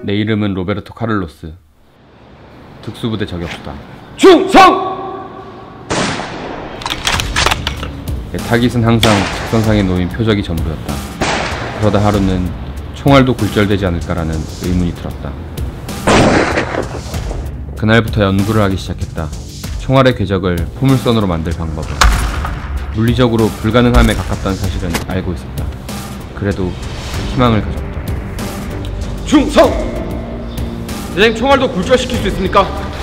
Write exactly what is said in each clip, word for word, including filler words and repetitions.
내 이름은 로베르토 카를로스. 특수부대 저격수다. 충성! 내 타깃은 항상 직선상에 놓인 표적이 전부였다. 그러다 하루는 총알도 굴절되지 않을까라는 의문이 들었다. 그날부터 연구를 하기 시작했다. 총알의 궤적을 포물선으로 만들 방법을. 물리적으로 불가능함에 가깝다는 사실은 알고 있었다. 그래도 희망을 가졌다. 충성! 대장님, 총알도 굴절시킬 수 있습니까?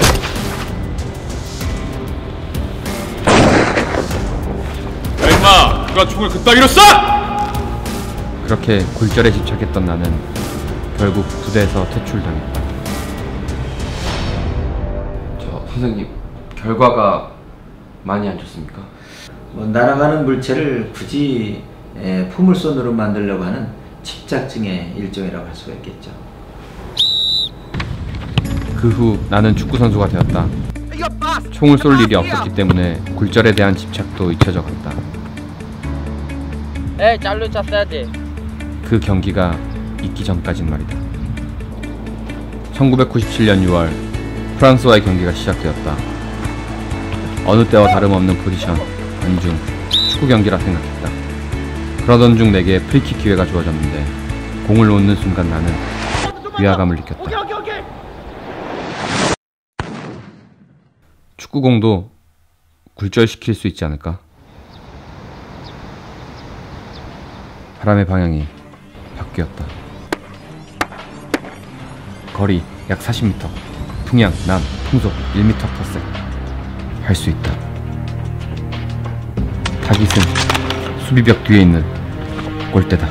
야 임마! 누가 총을 그따위로 쏴! 그렇게 굴절에 집착했던 나는 결국 부대에서 퇴출당했다. 저 선생님, 결과가 많이 안 좋습니까? 뭐 날아가는 물체를 굳이 에, 포물선으로 만들려고 하는 집착증의 일종이라고 할 수가 있겠죠. 그 후 나는 축구선수가 되었다. 총을 쏠 일이 없었기 때문에 굴절에 대한 집착도 잊혀져 갔다. 에이, 짤로 찼어야지. 그 경기가 있기 전까진 말이다. 천구백구십칠 년 유월 프랑스와의 경기가 시작되었다. 어느 때와 다름없는 포지션, 안중, 축구 경기라 생각했다. 그러던 중 내게 프리킥 기회가 주어졌는데 공을 놓는 순간 나는 위화감을 느꼈다. 축구공도 굴절시킬 수 있지 않을까? 바람의 방향이 바뀌었다. 거리 약 사십 미터, 풍향, 남, 풍속 일 미터 퍼센. 할 수 있다. 타깃은 수비벽 뒤에 있는 골대다.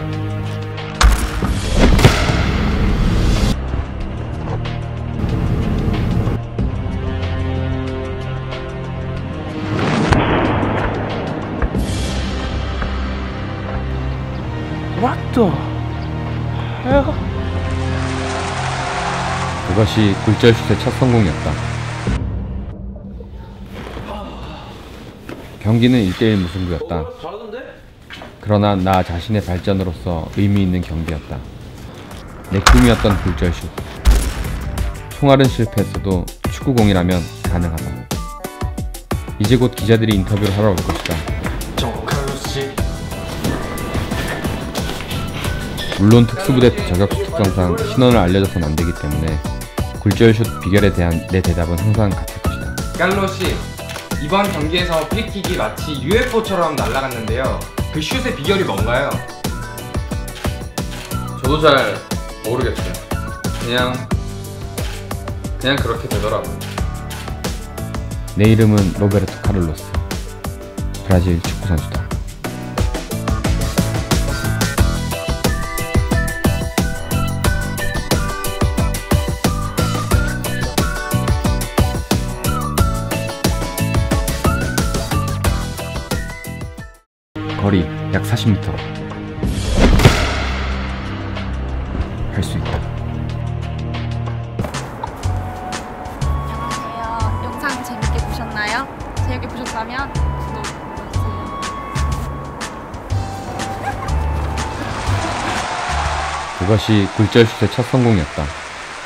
What the hell? 그것이 굴절슛의 첫 성공이었다. 경기는 일 대 일 무승부였다. 그러나 나 자신의 발전으로서 의미 있는 경기였다. 내 꿈이었던 굴절슛. 총알은 실패했어도 축구공이라면 가능하다. 이제 곧 기자들이 인터뷰를 하러 올 것이다. 물론 특수부대 저격수 특성상 신원을 알려줘서는 안되기 때문에 굴절슛 비결에 대한 내 대답은 항상 같을 것이다. 칼로시, 이번 경기에서 프리킥이 마치 유에프오처럼 날아갔는데요. 그 슛의 비결이 뭔가요? 저도 잘 모르겠어요. 그냥 그냥 그렇게 되더라고요. 내 이름은 로베르토 카를로스. 브라질 축구 선수다. 거리 약 사십 미터. 할 수 있다. 안녕하세요. 영상 재밌게 보셨나요? 재밌게 보셨다면 구독 눌러주세요. 그것이 굴절슛의 첫 성공이었다.